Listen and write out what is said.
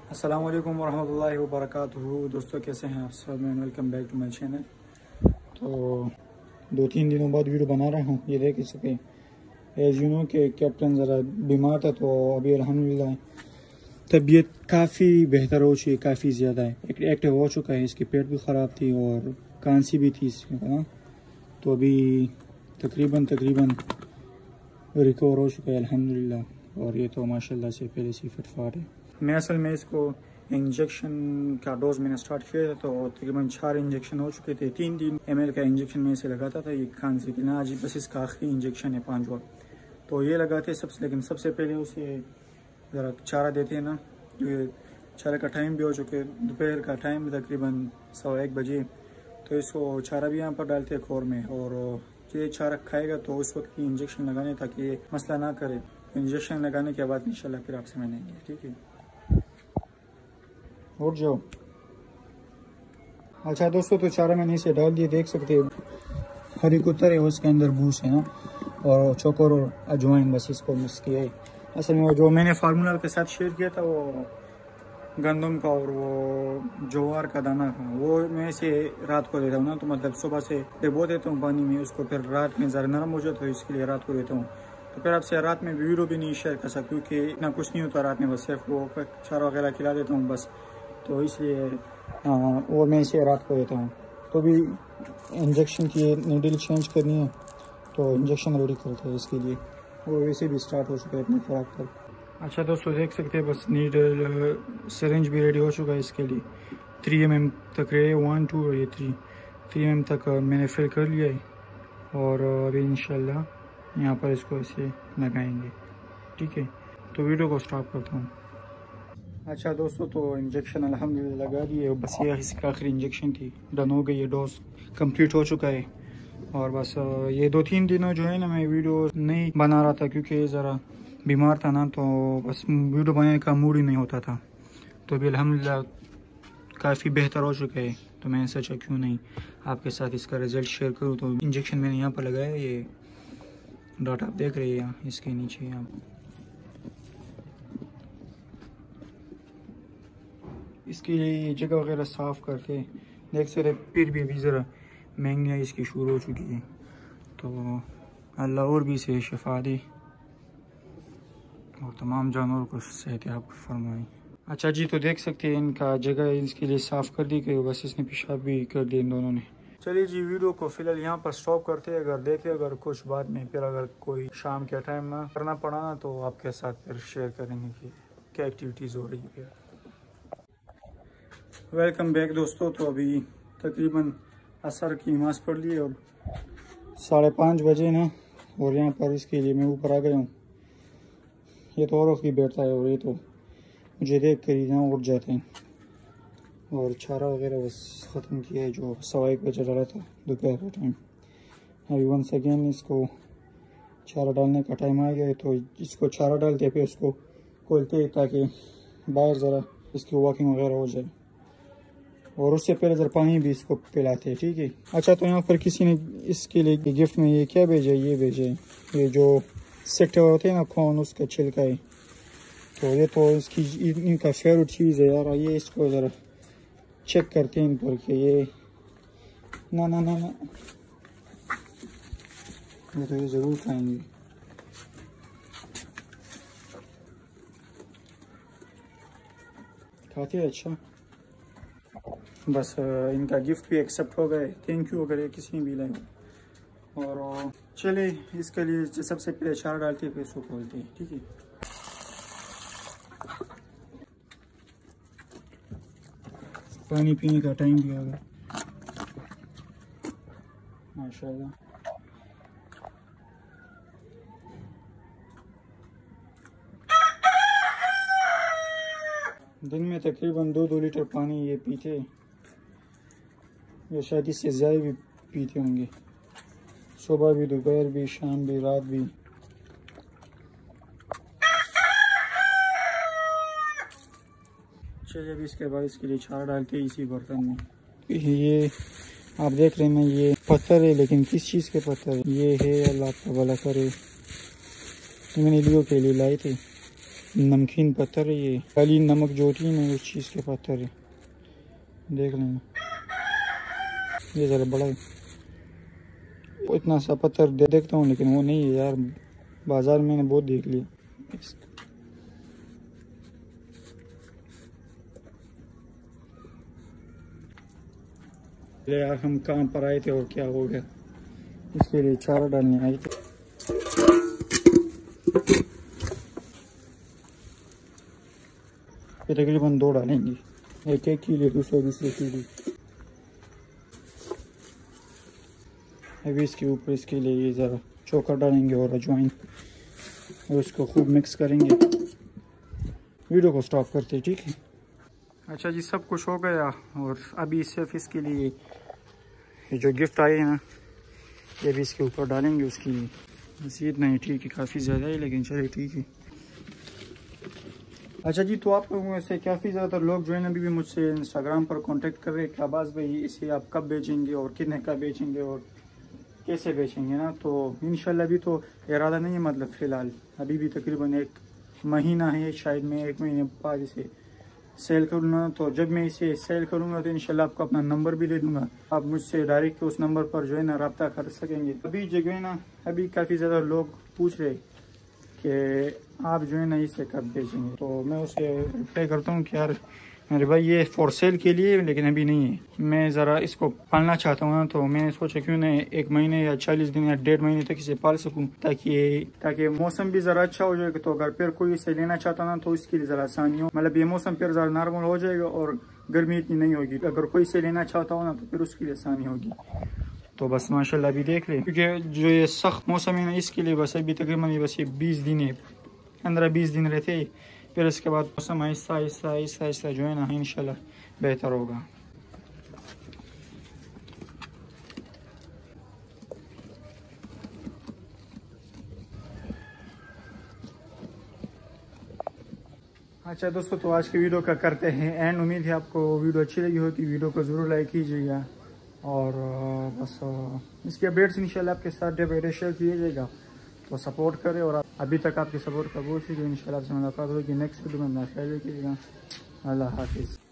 अस्सलाम वालेकुम वरहमतुल्लाहि वबरकातुहू। दोस्तों कैसे हैं आप सब? मैं welcome back to my channel. तो 2-3 दिनों बाद वीडियो बना रहा हूँ। ये देख सके एज यू नो कि कैप्टन ज़रा बीमार था, तो अभी अल्हम्दुलिल्लाह तबीयत काफ़ी बेहतर हो चुकी है, काफ़ी ज़्यादा है, एक्टिव हो चुका है। इसकी पेट भी ख़राब थी और खांसी भी थी इसमें ना, तो अभी तकरीबन रिकवर हो चुका है अल्हम्दुलिल्लाह। और ये तो माशाल्लाह से पहले से फिटफाट है। मैं असल में इसको इंजेक्शन का डोज मैंने स्टार्ट किया था, तो तकरीबन 4 इंजेक्शन हो चुके थे। 3 ml का इंजेक्शन मैं इसे लगाता था ये खांसी के ना, आज बस इसका आखिरी इंजेक्शन है 5वां। तो ये लगाते लेकिन सबसे पहले उसे ज़रा चारा देते हैं ना। ये चारा का टाइम भी हो चुके, दोपहर का टाइम तकरीबन 1:15 बजे। तो इसको चारा भी यहाँ पर डालते हैं खोर में, और ये चारा खाएगा तो उस वक्त ही इंजेक्शन लगाने ताकि ये मसला ना करे। इंजेक्शन लगाने के बाद इंशाल्लाह फिर आपसे मिलेंगे, ठीक है? उठ जाओ। अच्छा दोस्तों, तो चारा मैंने इसे डाल दिए, देख सकते हैं हरी कुत्तर है, उसके अंदर भूस है ना, और चोकर और अजवाइन, बस इसको मिक्स किया है। असल में जो मैंने फार्मूला के साथ शेयर किया था वो गंदम का और वो ज्वार का दाना था, वो मैं इसे रात को देता हूँ ना। तो मतलब सुबह से डुबो देता हूँ पानी में उसको, फिर रात में ज़रा नरम हो जाता है, इसके लिए रात को देता हूँ। तो फिर आपसे रात में वीडियो भी नहीं शेयर कर सकता क्योंकि इतना कुछ नहीं होता रात में, बस सिर्फ वो चारा वगैरह खिला देता हूँ बस। तो इसलिए वो मैं इसे रात को देता हूँ। तो भी इंजेक्शन की नीडल चेंज करनी है, तो इंजेक्शन रेडी करते हैं इसके लिए। वो वैसे भी स्टार्ट हो चुका है इतने खुराक पर। अच्छा दोस्तों, देख सकते हैं बस नीडल सिरिंज भी रेडी हो चुका है इसके लिए। 3 mm तक है, 1 2 और ये 3 mm तक मैंने फिल कर लिया है। और अभी इंशाल्लाह यहाँ पर इसको ऐसे लगाएंगे, ठीक है? तो वीडियो को स्टॉप करता हूँ। अच्छा दोस्तों, तो इंजेक्शन अल्हम्दुलिल्लाह लगा दिए, बस ये इसकी आखिरी इंजेक्शन थी, डन हो गई है, डोज कंप्लीट हो चुका है। और बस ये 2-3 दिनों जो है ना मैं वीडियो नहीं बना रहा था क्योंकि ज़रा बीमार था ना, तो बस वीडियो बनाने का मूड ही नहीं होता था। तो अभी अल्हम्दुलिल्लाह काफ़ी बेहतर हो चुका है, तो मैंने सोचा क्यों नहीं आपके साथ इसका रिज़ल्ट शेयर करूँ। तो इंजेक्शन मैंने यहाँ पर लगाया, ये डॉट आप देख रहे हैं यहाँ इसके नीचे। यहाँ इसकी जगह वगैरह साफ़ करके देख सकते, फिर भी अभी ज़रा महंगियाँ इसकी शुरू हो चुकी है। तो अल्लाह और भी इसे शिफा दे और तमाम जानवरों को सेहतियाब फरमाए। अच्छा जी, तो देख सकते हैं इनका जगह इसके लिए साफ़ कर दी गई, बस इसने पेशाब भी कर दिया इन दोनों ने। चलिए जी, वीडियो को फिलहाल यहाँ पर स्टॉप करते हैं। अगर देखें अगर कुछ बाद में फिर अगर कोई शाम के टाइम ना करना पड़ा ना, तो आपके साथ फिर शेयर करेंगे कि क्या एक्टिविटीज़ हो रही है फिर। वेलकम बैक दोस्तों। तो अभी तकरीबन असर की नमाज़ पढ़ ली और 5:30 बजे ना, और यहाँ पर इसके लिए मैं ऊपर आ गया हूँ। ये तो औरों की बैठता है और ये तो मुझे देख कर ही ना उठ जाते हैं। और चारा वगैरह बस ख़त्म किया है, जो 1:15 बजे डाला था दोपहर का टाइम। अभी वंस अगेन इसको चारा डालने का टाइम आ गया है, तो इसको चारा डालते फिर उसको खोलते हैं ताकि बाहर ज़रा इसकी वॉकिंग वगैरह हो जाए, और उससे पहले ज़रा पानी भी इसको पिलाते हैं, ठीक है? अच्छा, तो यहाँ पर किसी ने इसके लिए गिफ्ट में ये क्या भेजा है? ये भेजे ये जो सेक्टर होते हैं ना कौन, उसका छिलका है। तो ये तो इसकी इनका फेवरेट चीज़ है यार। ये इसको ज़रा चेक करते हैं इन पर कि ये ना ना ना ना, ये तो ये ज़रूर खाएंगे। खाते हैं? अच्छा, बस इनका गिफ्ट भी एक्सेप्ट हो गए, थैंक यू अगर ये किसी ने भी लाया। और चले इसके लिए सबसे पहले चारा डालते हैं, फिर इसको खोलते हैं, ठीक है? पानी पीने का टाइम भी आ गया माशाल्लाह। दिन में तकरीबन 2-2 लीटर पानी ये पीते, या शायद इससे ज़्यादा भी पीते होंगे, सुबह भी, दोपहर भी, शाम भी, रात भी। चलिए अभी इसके बाद इसके लिए चारा डालते हैं इसी बर्तन में। ये आप देख रहे हैं ये पत्थर है, लेकिन किस चीज़ के पत्थर है ये है? अल्लाह आपका भला करे। मैंने लियो के लिए लाए थे, नमकीन पत्थर है ये, काली नमक जो होती है ना उस चीज़ के पत्थर है, देख लेना। ये ज़रा बड़ा है, इतना सा पत्थर देखता हूँ लेकिन वो नहीं है यार, बाजार में मैंने बहुत देख लिया। यार हम कहाँ पर आए थे और क्या हो गया, इसके लिए चारा डालने आए थे। ये तकरीबन 2 डालेंगे, एक कीले दूसरे कीले। अभी इसके ऊपर इसके लिए ये ज़रा चोकर डालेंगे और अजवाइन, और उसको खूब मिक्स करेंगे। वीडियो को स्टॉप करते हैं, ठीक है। अच्छा जी, सब कुछ हो गया और अभी सिर्फ इसके लिए ये जो गिफ्ट आए हैं ना, ये भी इसके ऊपर डालेंगे उसकी। बस इतना ही, ठीक है, काफ़ी ज़्यादा है लेकिन चलिए ठीक है। अच्छा जी, तो आप लोगों में से काफ़ी ज़्यादातर लोग जो है ना अभी भी मुझसे इंस्टाग्राम पर कांटेक्ट कर रहे हैं कि अब्बास भाई इसे आप कब बेचेंगे और कितने का बेचेंगे और कैसे बेचेंगे ना। तो इंशाल्लाह अभी तो इरादा नहीं है, मतलब फ़िलहाल अभी भी तकरीबन 1 महीना है, शायद मैं 1 महीने बाद इसे सेल करूँगा। तो जब मैं इसे सेल करूँगा तो इंशाल्लाह आपको अपना नंबर भी दे दूँगा, आप मुझसे डायरेक्ट उस नंबर पर जो है ना रब्ता कर सकेंगे। अभी जो है ना अभी काफ़ी ज़्यादा लोग पूछ रहे कि आप जो है ना इसे कब बेचेंगे, तो मैं उसे रिप्लाई करता हूँ कि यार मेरे भाई ये फॉर सेल के लिए लेकिन अभी नहीं है, मैं ज़रा इसको पालना चाहता हूँ ना। तो मैंने सोचा क्यों नहीं 1 महीने या 40 दिन या 1.5 महीने तक इसे पाल सकूँ, ताकि मौसम भी ज़रा अच्छा हो जाएगा। तो अगर फिर कोई इसे लेना चाहता ना तो इसके लिए ज़रा आसानी हो, मतलब ये मौसम फिर ज़रा नॉर्मल हो जाएगा और गर्मी इतनी नहीं होगी। अगर कोई इसे लेना चाहता हो ना तो फिर उसके लिए आसानी होगी। तो बस माशाल्लाह अभी देख ले, क्योंकि जो ये सख्त मौसम है ना इसके लिए बस अभी तकरीबन बस ये 20 दिन है, 15-20 दिन रहते, फिर इसके बाद मौसम आहिस्ता आहिस्ता आहिस्ता आहिस्ता जो है ना इंशाल्लाह बेहतर होगा। अच्छा दोस्तों, तो आज की वीडियो का करते हैं एंड। उम्मीद है आपको वीडियो अच्छी लगी होगी, वीडियो को ज़रूर लाइक कीजिएगा और बस इसके अपडेट्स इंशाल्लाह आपके साथ डे बाय डे शेयर किया जाएगा। तो सपोर्ट करें और अभी तक आपके सपोर्ट का बहुत सी, इंशाल्लाह आपसे मुलाकात होगी नेक्स्ट वीडियो में। अपना ख्याल रखिएगा। अल्लाह हाफिज़।